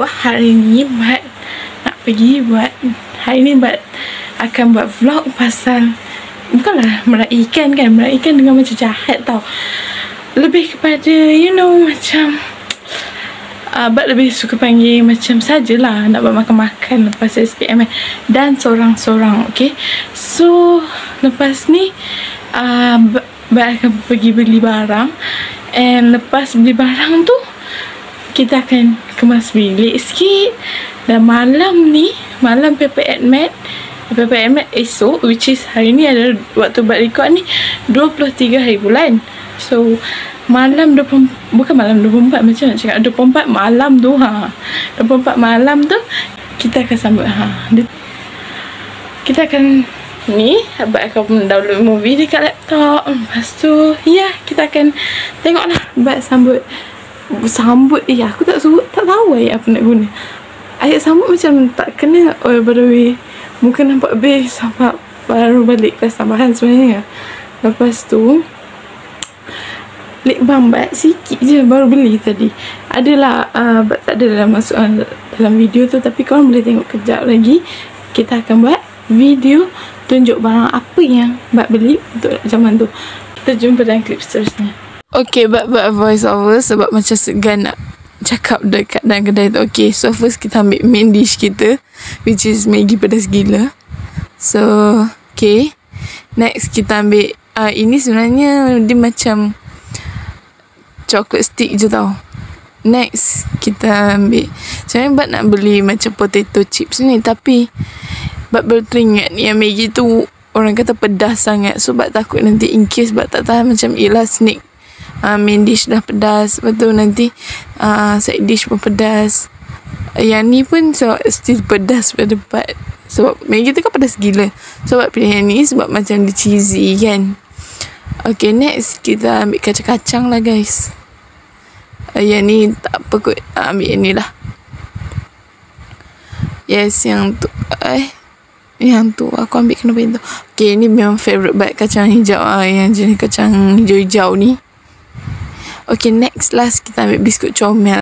hari ni akan buat vlog pasal, bukanlah meraihkan kan, meraihkan dengan macam jahat tau, lebih kepada macam Abang lebih suka panggil macam sajalah nak buat makan-makan lepas SPM kan, dan sorang-sorang. Okay, so lepas ni Abang akan pergi beli barang, and lepas beli barang tu kita akan kemas bilik sikit. Dan malam PPM esok, which is hari ni adalah waktu buat record ni 23 hari bulan. So malam 24 macam nak cakap 24 malam tu 24 malam tu kita akan sambut kita akan Abang akan download movie dekat laptop. Lepas tu kita akan tengoklah Abang sambut aku tak tahu apa nak guna ayat sambut, macam tak kena. Oh, by the way, mungkin nampak base sebab baru balik kelas tambahan sebenarnya. Lepas tu lip balm sikit je baru beli tadi. Adalah tak ada dalam masuk dalam video tu, tapi korang boleh tengok kejap lagi. Kita akan buat video tunjuk barang apa yang Bat beli untuk zaman tu. Kita jumpa dalam klip seterusnya. Okay, Bat voice over sebab macam segan nak cakap dekat dalam kedai tu. Okay, so first kita ambil main dish kita, which is Maggi pedas gila. So okay, next kita ambil ini sebenarnya dia macam chocolate stick je tau. Next kita ambil, sebenarnya Bat nak beli macam potato chips ni, tapi Bat baru teringat yang Maggi tu orang kata pedas sangat. So Bat takut nanti in case Bat tak tahan, macam snack main dish dah pedas, lepas tu nanti side dish pun pedas, yang ni pun so still pedas pada Bat. Sebab Maggi tu kan pedas gila, so Bat pilih yang ni sebab macam dia cheesy kan. Okay, next kita ambil kacang-kacang lah guys. Yang ni tak apa kot, ambil yang ni lah. Yes, yang tu aku ambil kenapa yang tu. Okay, ni memang favourite Bat, kacang hijau, yang jenis kacang hijau-hijau ni. Okay, next last kita ambil biskut comel.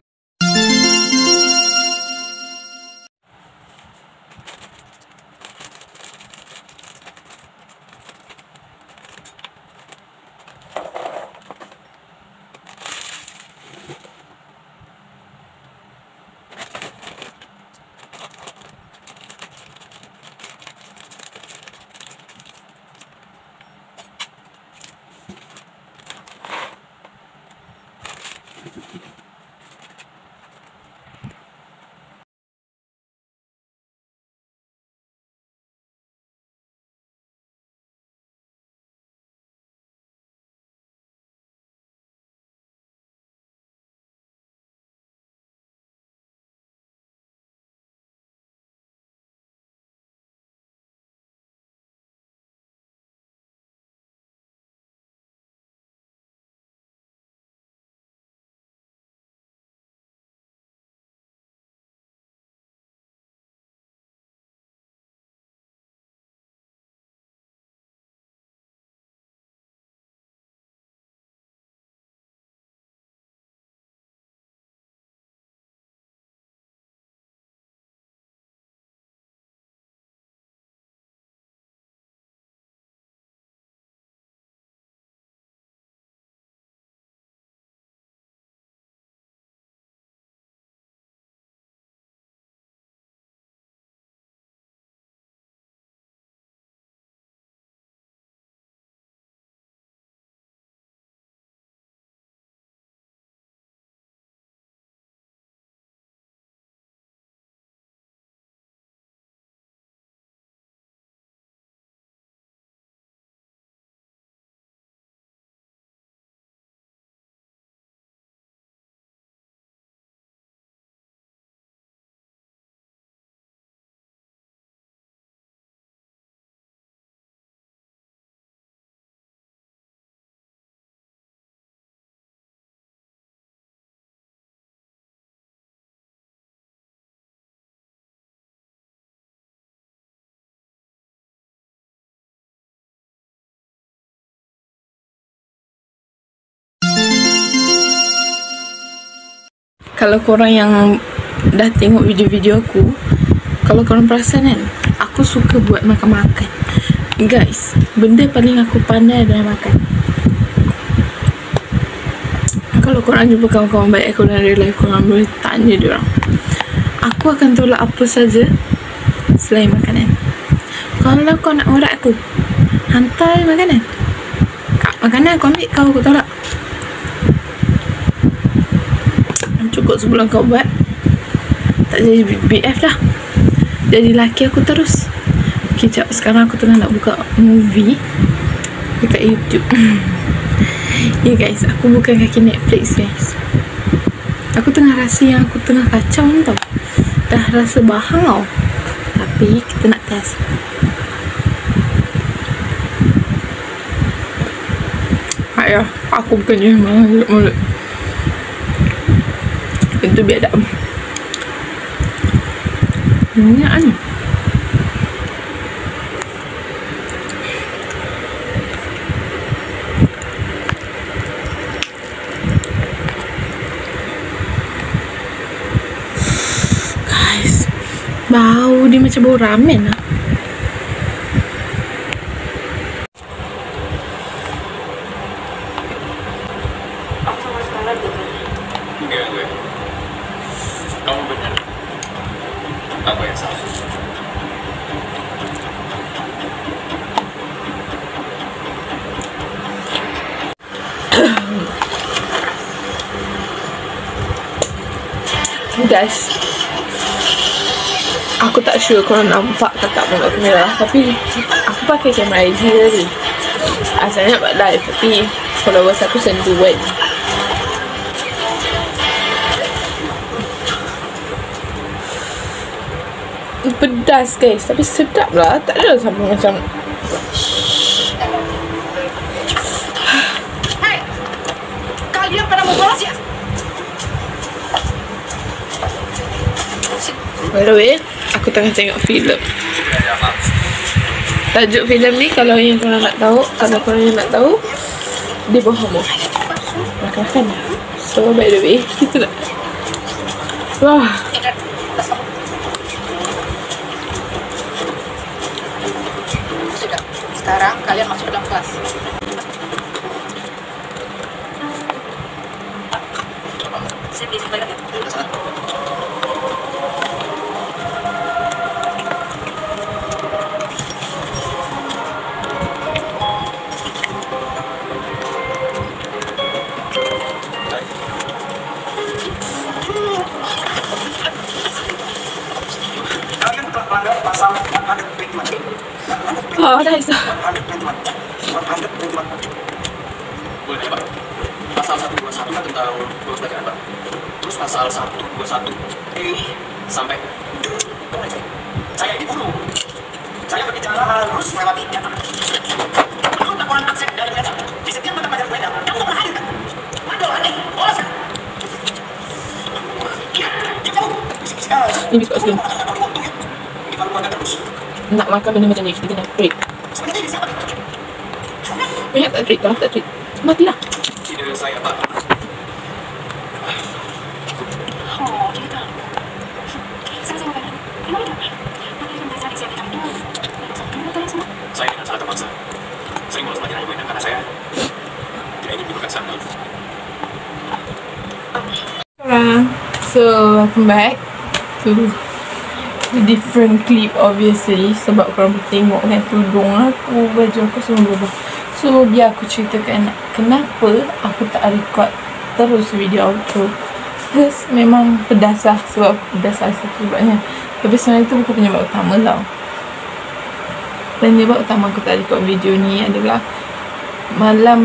Kalau korang yang dah tengok video-video aku, kalau korang perasan kan, aku suka buat makan-makan. Guys, benda paling aku pandai adalah makan. Kalau korang jumpa kawan-kawan baik aku dalam real life, korang boleh tanya diorang, aku akan tolak apa saja selain makanan. Kalau kau nak orat aku, hantar makanan. Makanan aku ambil, kau aku tolak. Cukup sebelum kau buat, tak jadi BF dah, jadi laki aku terus. Kejap, sekarang aku tengah nak buka movie dekat YouTube. Ya guys, aku bukan kaki Netflix guys. Aku tengah rasa yang aku tengah kacau ni tau. Dah rasa bahang tau. Tapi kita nak test. Ayah, aku bukannya mulut. Itu biadab. Minyak ni. Guys, bau dia macam bau ramen lah. Kamu benar. Aku yang salah. Guys, aku tak sure korang nampak ke tak mulut aku merah, tapi aku pakai kamera IG tadi. Asalnya buat live, tapi followers aku sentuhan. Pedas guys, tapi sedap lah. Tak ada sampai macam Hai, kalian pada mau bolos ya? by the way, aku tengah tengok filem. Tajuk filem ni kalau yang korang nak tahu, dia berhomor. Makan-makan lah. So by the way, kita nak wah, Sudah, sekarang kalian masuk ke dalam kelas. Saya bisa balik ya? Kalian telah melanggar pasal 121. oh dah isa. 121. Boleh Pak. Pasal 121 kan tentang bolos belajar Pak. Terus pasal 121 sampai saya dibunuh. Saya berbicara harus melewati data. Menurut laporan absen dari data, di setiap mata pelajaran beda, kamu tak pernah hadir kan? Mandul aneh, bolos kan? Iya, dia tahu. Ni biskut skin. Nak makan benda macam ni, kita kena treat. Banyak tak treat, kalau tak treat matilah. Ide saya Pak. Oh, gitu. Sama-sama kan? Emang itu? Makanya kan dasar saya bilang dulu. Betul semua. Saya dengan sangat terpaksa. Sering bolos pelajaran ibu karena saya tidak ingin menimbulkan sandal. Alright, so welcome back to the different clip obviously, sebab korang boleh tengok kan tudung aku, baju aku semua berubah. So biar aku ceritakan kenapa aku tak record terus video outro. First, memang pedas lah, sebab pedas lah satu sebabnya. Tapi sebenarnya itu bukan penyebab utama tau. Penyebab utama aku tak record video ni adalah malam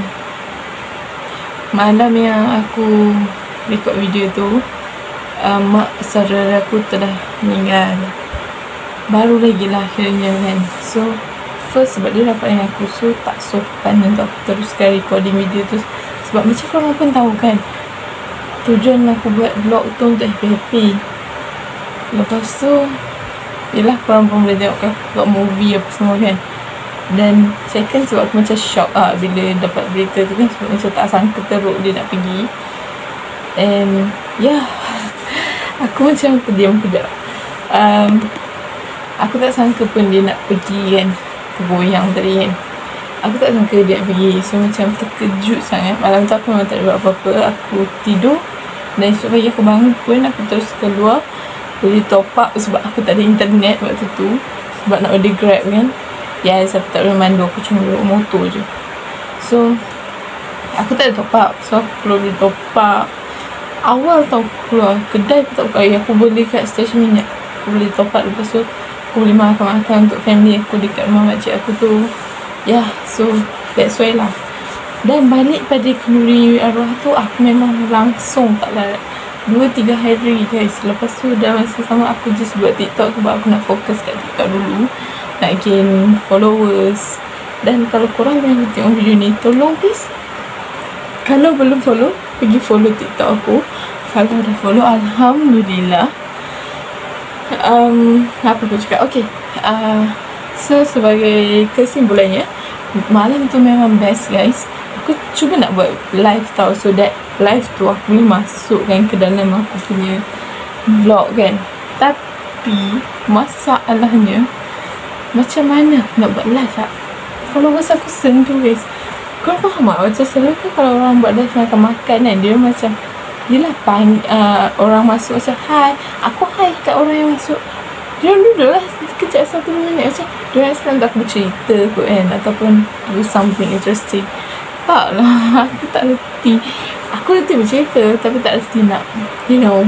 yang aku record video tu, mak saudara aku telah meninggal. Baru lagi lah akhirnya kan. So first, sebab dia dapat dengan aku, so tak sopan untuk aku teruskan recording video tu. Sebab macam korang pun tahu kan, tujuan aku buat vlog tu untuk happy-happy. Lepas tu, yelah korang pun boleh tengok movie apa semua kan. Dan second, sebab aku macam shock bila dapat berita tu kan. Sebab macam tak sangka teruk dia nak pergi. And yeah, Aku macam terdiam kejap. Aku tak sangka pun dia nak pergi kan, goyang tadi kan. Aku tak sangka dia nak pergi. So macam terkejut sangat. Malam tu aku memang tak buat apa-apa. Aku tidur. Dan esok pagi aku bangun pun aku terus keluar beli top up sebab aku tak ada internet waktu tu. Sebab nak order Grab kan. Yes, aku tak boleh mandu. Aku cuma bawa motor je. So aku tak ada top up. So aku keluar beli top up. Awal tau aku keluar kedai pun tak buka. Aku beli kat stesen minyak. Aku beli top up. Lepas tu aku beli makan-makan untuk family aku dekat rumah makcik aku tu. So that's why lah. Dan balik pada kenduri arwah tu, aku memang langsung tak larat 2-3 hari guys. Lepas tu dah masa sama aku just buat TikTok sebab aku nak fokus kat TikTok dulu, nak gain followers. Dan kalau korang yang tengok video ni, tolong please, kalau belum follow, pergi follow TikTok aku. Kalau dah follow, alhamdulillah. Apa aku cakap? Okay, so sebagai kesimpulannya, malam tu memang best guys. Aku cuba nak buat live tau, so that live tu aku boleh masukkan ke dalam aku punya vlog kan. Tapi masalahnya, macam mana aku nak buat live tak? Followers aku sendu guys. Korang faham tak? Macam selalu kan kalau orang buat live makan-makan kan, dia macam yelah orang masuk macam hi, aku hi kat orang yang masuk. Dia duduk lah kejap 1-2 minit macam dia sekarang tak bercerita kot kan, ataupun do something interesting. Tak lah, aku tak reti. Aku reti bercerita tapi tak reti nak, you know.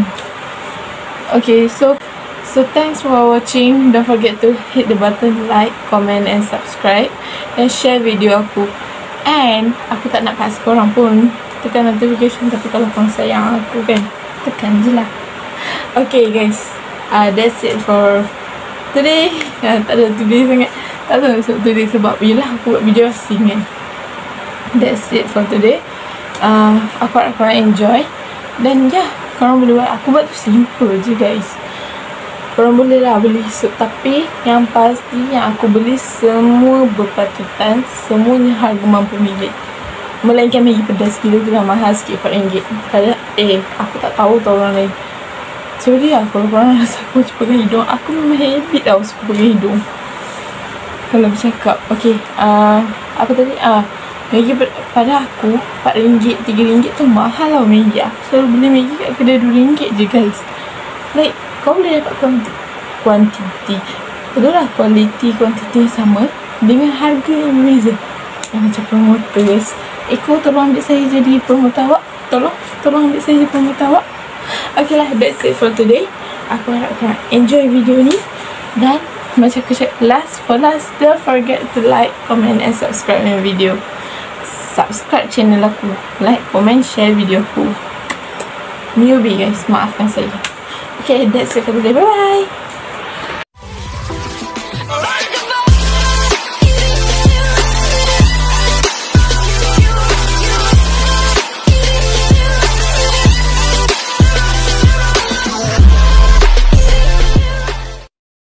Okay, so thanks for watching. Don't forget to hit the button like, comment and subscribe, and share video aku. And aku tak nak paksa korang pun tekan notification, tapi kalau korang sayang aku kan, tekan je lah. Okay guys, that's it for today. Tak ada today sangat. Tak tahu nak today sebab yelah aku buat video asing kan. That's it for today. Aku harap korang enjoy. Dan korang boleh buat. Aku buat tu simple je guys. Korang boleh lah beli sup. Tapi yang pasti yang aku beli semua berpatutan. Semuanya harga RM50. Melainkan Maggi pedas kilo tu dah mahal sikit RM4. Kalau aku tak tahu tau orang lain. Sorry lah kalau korang rasa aku macam pegang hidung. Aku memang habit tau suka pegang hidung kalau bercakap. Okay, apa tadi? Maggi pada aku RM4, RM3 tu mahal lah Maggi. Aku selalu beli Maggi kat kedai RM2 je guys. Like kau boleh dapat kuantiti, betul lah, quality kuantiti sama dengan harga yang berbeza. Yang macam promoter guys. Kau tolong ambil saya jadi promoter awak. Tolong ambil saya jadi promoter awak. Okay lah, that's it for today. Aku harap korang enjoy video ni. Dan macam aku cakap, last, don't forget to like, comment and subscribe my video. Subscribe channel aku, like, comment, share video aku. Newbie guys, maafkan saya. Okay, that's it for today. Bye bye.